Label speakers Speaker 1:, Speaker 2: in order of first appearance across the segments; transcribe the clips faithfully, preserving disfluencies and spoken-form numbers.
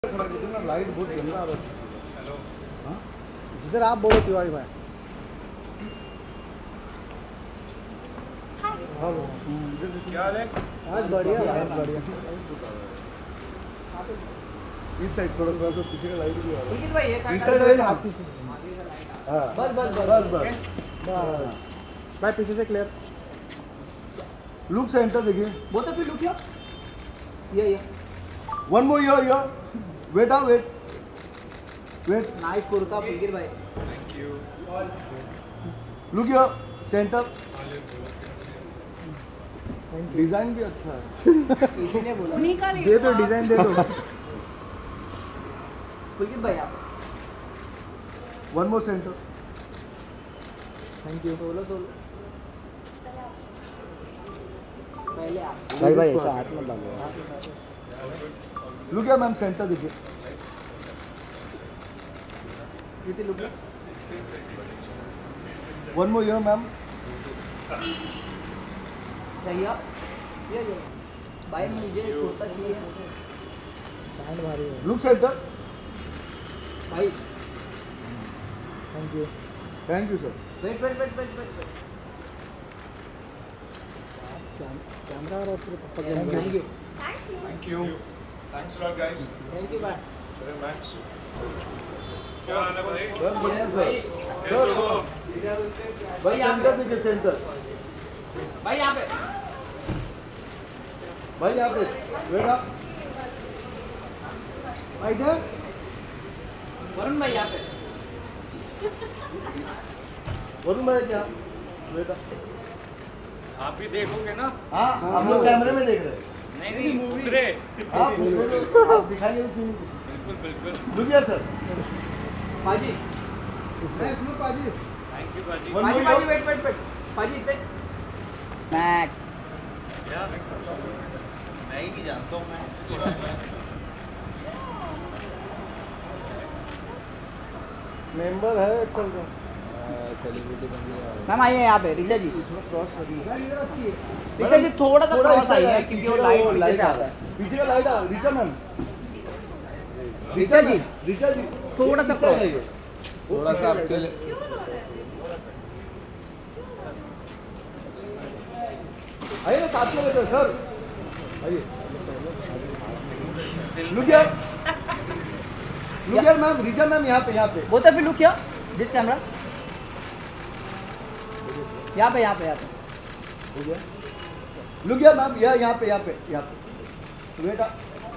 Speaker 1: Light बहुत गंदा आ रहा है।
Speaker 2: हेलो
Speaker 1: हाँ जिधर आप बोलो तिवारी भाई। हेलो
Speaker 2: क्या हाल है?
Speaker 1: आज बढ़िया लाइट बढ़िया। इस साइड थोड़ा थोड़ा तो पीछे का लाइट भी आ रहा है। इस साइड है ना आप पीछे। हाँ बस बस बस बस बस भाई पीछे से क्लियर। लुक सेंटर देखिए।
Speaker 3: Both of you look here. ये ये
Speaker 1: one more here here. Wait out wait wait
Speaker 3: nice kurta Pulkit भाई।
Speaker 2: Thank you.
Speaker 1: Look here centre. Design भी अच्छा है।
Speaker 3: किसी ने बोला
Speaker 4: उन्हीं का
Speaker 1: दे दो डिजाइन दे दो।
Speaker 3: पुलकित भाई आप
Speaker 1: one more centre. Thank you.
Speaker 3: बोलो तो पहले आप
Speaker 1: भाई भाई ऐसा हाथ मत डालो। लुक हियर मैम सेंटर देखिए।
Speaker 3: कितनी look
Speaker 1: one more here ma'am.
Speaker 3: चाहिए आप ये ये भाई मुझे कुर्ता चाहिए।
Speaker 1: बैंड भारी है। Look centre.
Speaker 3: भाई
Speaker 1: thank you thank you sir.
Speaker 3: Wait wait wait wait wait
Speaker 1: camera और पूरे पप्पा के
Speaker 3: thank you
Speaker 2: thank you. Thanks lot guys.
Speaker 3: Thank you भाई।
Speaker 2: Very much. क्या हाल है भाई?
Speaker 1: सर बढ़िया सर।
Speaker 2: सर
Speaker 1: भाई सेंटर देखिए सेंटर।
Speaker 3: भाई यहाँ पे
Speaker 1: भाई यहाँ पे वेट अप। भाई इधर
Speaker 3: वरुण भाई यहाँ पे
Speaker 1: वरुण भाई क्या वेट अप।
Speaker 2: आप भी देखोगे ना?
Speaker 1: हाँ हम लोग कैमरे में देख रहे हैं।
Speaker 2: नहीं नहीं मूवी रे।
Speaker 1: हाँ आप दिखाइए क्यों नहीं।
Speaker 2: बिल्कुल बिल्कुल।
Speaker 1: रुकिए सर।
Speaker 3: पाजी
Speaker 1: इसमें पाजी।
Speaker 2: थैंक यू बाजी।
Speaker 1: One
Speaker 3: पाजी
Speaker 1: more
Speaker 3: पाजी
Speaker 1: here.
Speaker 3: वेट वेट वेट पाजी इतने मैक्स
Speaker 2: क्या?
Speaker 5: मैं ही नहीं जानता हूँ मैं।
Speaker 1: मेंबर है एक्सेल का।
Speaker 3: मैम आइए यहाँ पे ऋचा जी।
Speaker 1: क्रॉस कर दीजिए। इधर अच्छी है।
Speaker 3: ऋचा जी थोड़ा सा
Speaker 1: थोड़ा
Speaker 3: क्रॉस
Speaker 1: इस
Speaker 3: आई
Speaker 1: side
Speaker 3: है
Speaker 1: है,
Speaker 3: क्योंकि
Speaker 1: पीछे
Speaker 3: वो
Speaker 1: का
Speaker 3: लाइट
Speaker 1: वो
Speaker 3: पीछे
Speaker 1: light
Speaker 3: से
Speaker 1: आ
Speaker 3: आता
Speaker 1: रहा
Speaker 3: है।
Speaker 1: है। पीछे का लाइट आ ऋचा मैम।
Speaker 3: ऋचा जी
Speaker 1: ऋचा जी
Speaker 3: थोड़ा सा
Speaker 1: इस side
Speaker 3: cross।
Speaker 1: आइए।
Speaker 5: थोड़ा सा आपके लिए
Speaker 1: आइए ना साथ में बैठो सर। आइए look here look here ma'am Richa ma'am यहाँ पे यहाँ पे।
Speaker 3: Both of you look here this camera. यहाँ पे यहाँ पे यहाँ पे
Speaker 1: हो गया। लुक हियर मैम यहाँ यहाँ पे यहाँ पे यहाँ पे वेट अप।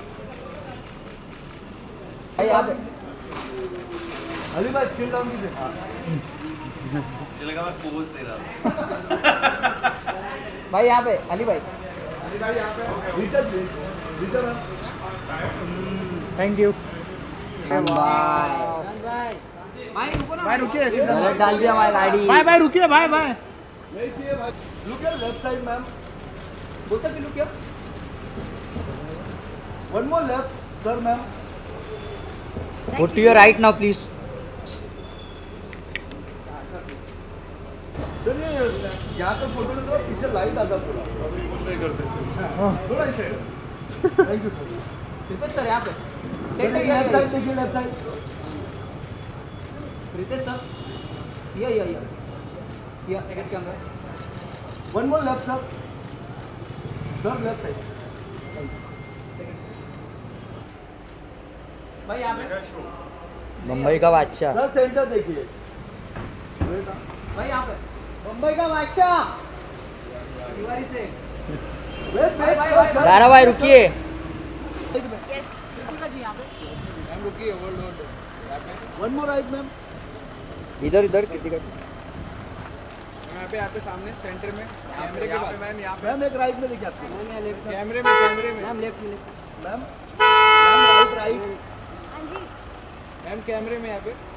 Speaker 3: भाई यहाँ पे
Speaker 1: अली भाई चिल डाउन कीजिए।
Speaker 5: मुझे लगा मैं पोज दे रहा था।
Speaker 3: भाई यहाँ पे अली भाई
Speaker 1: Richa ji Richa ma'am
Speaker 3: thank you भाई भाई रुकिए
Speaker 1: डाल दिया हमारी गाड़ी।
Speaker 3: भाई भाई रुकिए भाई भाई
Speaker 1: नहीं चाहिए भाई। Look here left side ma'am.
Speaker 3: Both of you look here
Speaker 1: one more left sir ma'am.
Speaker 3: Go to your right now, please.
Speaker 1: Sir ये यहाँ पे फोटो लेते हो पीछे लाइट आता पूरा।
Speaker 2: कुछ नहीं कर सकते।
Speaker 1: थोड़ा इसे thank you sir.
Speaker 3: Ritesh sir यहाँ पे
Speaker 1: लेफ्ट साइड देखिए लेफ्ट साइड।
Speaker 3: रितेश सर ये ये ये ये एक camera
Speaker 1: one more left sir sir left side.
Speaker 3: भाई यहाँ पे
Speaker 5: मुंबई का बादशाह।
Speaker 1: सर सेंटर देखिए।
Speaker 3: भाई यहाँ पे
Speaker 1: मुंबई का बादशाह।
Speaker 3: तिवारी से
Speaker 1: वेट
Speaker 3: भाई,
Speaker 1: वेट
Speaker 3: भाई,
Speaker 1: सर
Speaker 3: भाई,
Speaker 1: सर।
Speaker 5: दारा भाई रुकिए।
Speaker 3: रितिका जी यहाँ पे मैम रुकिए hold hold
Speaker 1: one more right ma'am.
Speaker 5: इधर इधर कृतिका।
Speaker 3: यहाँ पे यहाँ पे सामने सेंटर में कैमरे के पास मैम यहाँ
Speaker 1: मैम एक राइट में देखिए आपको।
Speaker 3: कैमरे में कैमरे में मैम लेफ्ट में
Speaker 1: मैम मैम राइट राइट।
Speaker 4: हाँ जी
Speaker 3: मैम कैमरे में यहाँ पे